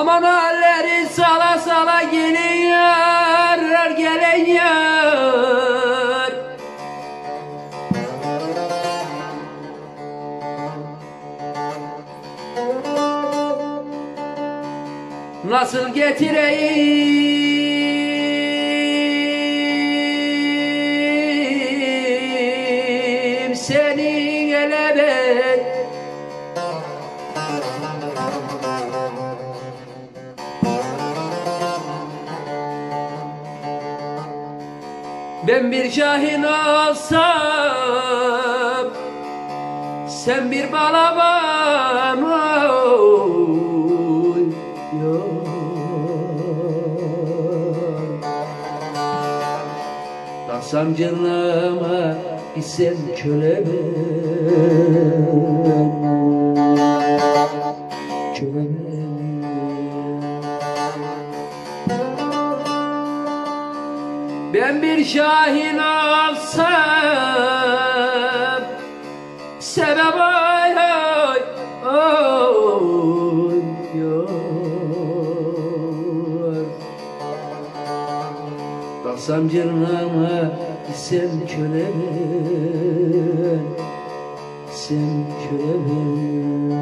Aman halleri sala sala geliyor, geliyor. Nasıl getireyim senin ele ben? Ben bir şahin olsam, sen bir balaban oy, dalsam cennama gitsem çöle ben, çöle ben. Ben bir şahin olsam, sebep oy oy oy yor. Dalsam cırnağıma gitsem çöle ben, gitsem çöle ben.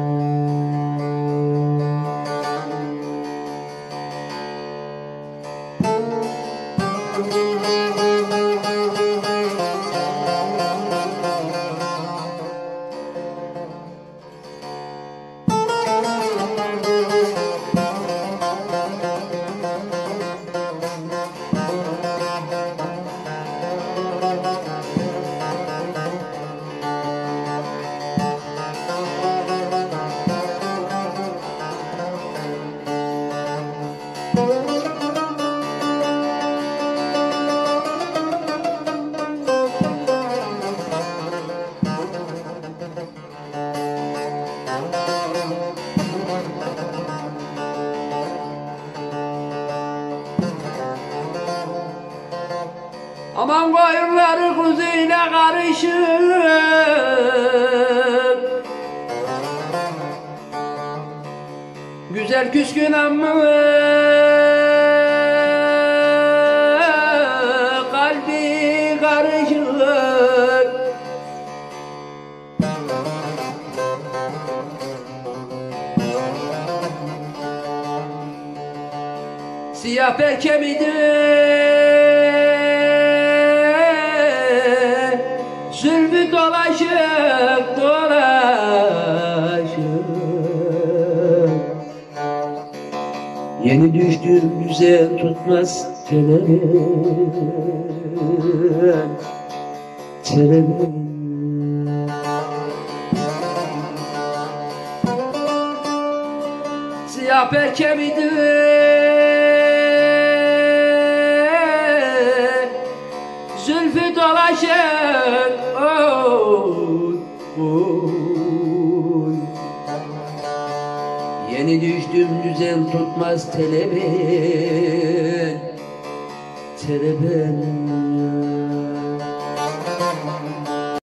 Aman koyunları kuzuyla karışık, güzel küskün amma kalbi karışık. Siyah perçemidir, zülfü dolaşık dolaşık. Yeni düştüm güzel tutmaz çelen, çelen. Siyah perçemidir, zülfü dolaşık oy, oy. Yeni düştüm düzen tutmaz teleben, teleben.